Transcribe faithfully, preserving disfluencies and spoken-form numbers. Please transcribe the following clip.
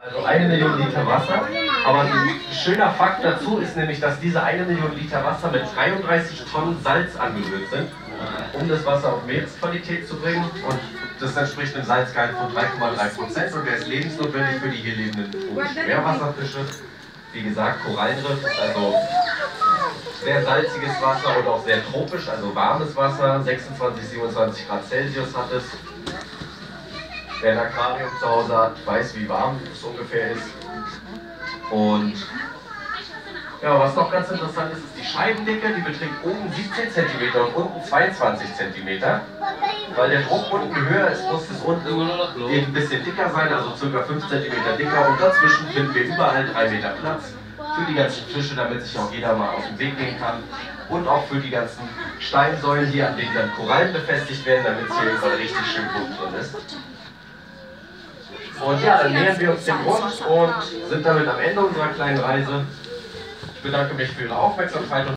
Also eine Million Liter Wasser, aber ein schöner Fakt dazu ist nämlich, dass diese eine Million Liter Wasser mit dreiunddreißig Tonnen Salz angerührt sind, um das Wasser auf Meeresqualität zu bringen, und das entspricht einem Salzgehalt von drei Komma drei Prozent und der ist lebensnotwendig für die hier lebenden tropischen Meerwasserfische. Wie gesagt, Korallenriff ist also sehr salziges Wasser und auch sehr tropisch, also warmes Wasser, sechsundzwanzig, siebenundzwanzig Grad Celsius hat es. Wer ein Aquarium zu Hause hat, weiß, wie warm es ungefähr ist. Und ja, was noch ganz interessant ist, ist die Scheibendicke. Die beträgt oben siebzehn Zentimeter und unten zweiundzwanzig Zentimeter. Weil der Druck unten höher ist, muss es unten eben ein bisschen dicker sein, also ca. fünf Zentimeter dicker. Und dazwischen finden wir überall drei Meter Platz für die ganzen Fische, damit sich auch jeder mal aus dem Weg gehen kann. Und auch für die ganzen Steinsäulen hier, an denen dann Korallen befestigt werden, damit es hier überall richtig schön bunt drin ist. Und ja, dann nähern wir uns dem Grund und sind damit am Ende unserer kleinen Reise. Ich bedanke mich für Ihre Aufmerksamkeit. Und